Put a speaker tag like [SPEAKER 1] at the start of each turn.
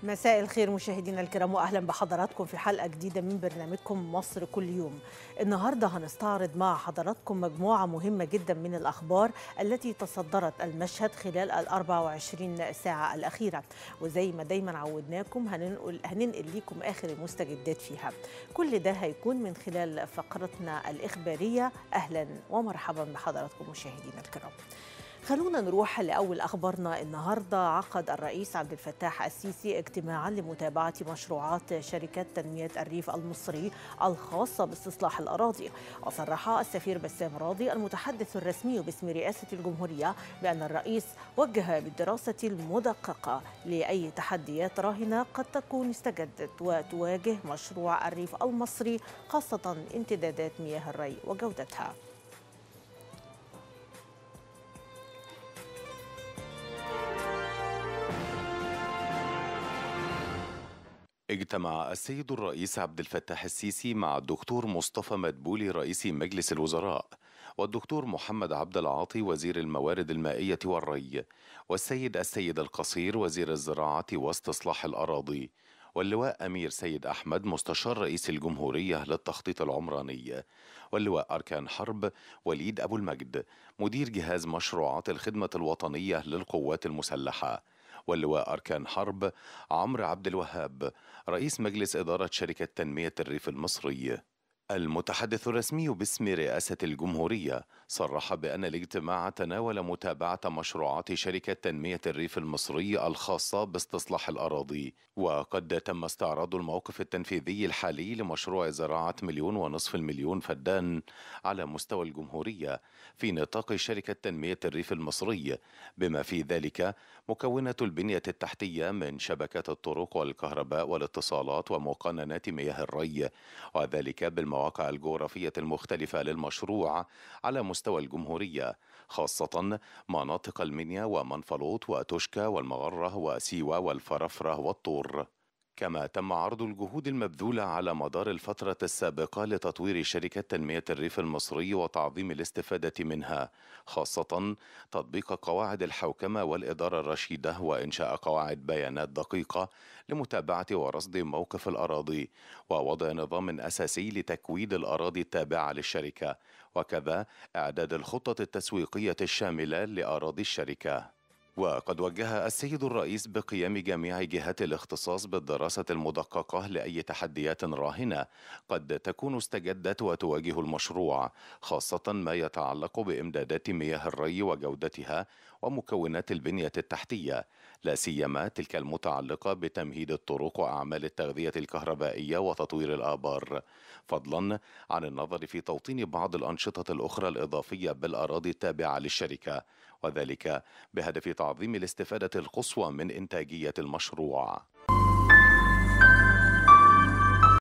[SPEAKER 1] مساء الخير مشاهدينا الكرام، واهلا بحضراتكم في حلقه جديده من برنامجكم مصر كل يوم. النهارده هنستعرض مع حضراتكم مجموعه مهمه جدا من الاخبار التي تصدرت المشهد خلال ال 24 ساعه الاخيره، وزي ما دايما عودناكم هننقل لكم اخر المستجدات فيها. كل ده هيكون من خلال فقرتنا الاخباريه. اهلا ومرحبا بحضراتكم مشاهدينا الكرام. خلونا نروح لأول أخبارنا. النهاردة عقد الرئيس عبد الفتاح السيسي اجتماعا لمتابعة مشروعات شركة تنمية الريف المصري الخاصة باستصلاح الأراضي. وصرح السفير بسام راضي المتحدث الرسمي باسم رئاسة الجمهورية بأن الرئيس وجه بالدراسة المدققة لأي تحديات راهنة قد تكون استجدت وتواجه مشروع الريف المصري، خاصة امتدادات مياه الري وجودتها.
[SPEAKER 2] اجتمع السيد الرئيس عبد الفتاح السيسي مع الدكتور مصطفى مدبولي رئيس مجلس الوزراء، والدكتور محمد عبد العاطي وزير الموارد المائية والري، والسيد القصير وزير الزراعة واستصلاح الأراضي، واللواء أمير سيد أحمد مستشار رئيس الجمهورية للتخطيط العمراني، واللواء أركان حرب وليد أبو المجد مدير جهاز مشروعات الخدمة الوطنية للقوات المسلحة، واللواء أركان حرب عمرو عبد الوهاب رئيس مجلس إدارة شركة تنمية الريف المصري. المتحدث الرسمي باسم رئاسة الجمهورية صرح بأن الاجتماع تناول متابعة مشروعات شركة تنمية الريف المصري الخاصة باستصلاح الأراضي، وقد تم استعراض الموقف التنفيذي الحالي لمشروع زراعة 1.5 مليون فدان على مستوى الجمهورية في نطاق شركة تنمية الريف المصري، بما في ذلك مكونات البنية التحتية من شبكات الطرق والكهرباء والاتصالات ومقننات مياه الري، وذلك بالمواقع الجغرافية المختلفة للمشروع على مستوى الجمهورية، خاصة مناطق المنيا ومنفلوط وتوشكا والمغرة وسيوة والفرافرة والطور. كما تم عرض الجهود المبذولة على مدار الفترة السابقة لتطوير شركة تنمية الريف المصري وتعظيم الاستفادة منها، خاصة تطبيق قواعد الحوكمة والإدارة الرشيدة وإنشاء قواعد بيانات دقيقة لمتابعة ورصد موقف الأراضي، ووضع نظام أساسي لتكويد الأراضي التابعة للشركة، وكذا إعداد الخطة التسويقية الشاملة لأراضي الشركة. وقد وجه السيد الرئيس بقيام جميع جهات الاختصاص بالدراسة المدققة لأي تحديات راهنة قد تكون استجدت وتواجه المشروع، خاصة ما يتعلق بإمدادات مياه الري وجودتها ومكونات البنية التحتية، لا سيما تلك المتعلقة بتمهيد الطرق وأعمال التغذية الكهربائية وتطوير الآبار، فضلا عن النظر في توطين بعض الأنشطة الأخرى الإضافية بالأراضي التابعة للشركة، وذلك بهدف تعظيم الاستفادة القصوى من إنتاجية المشروع.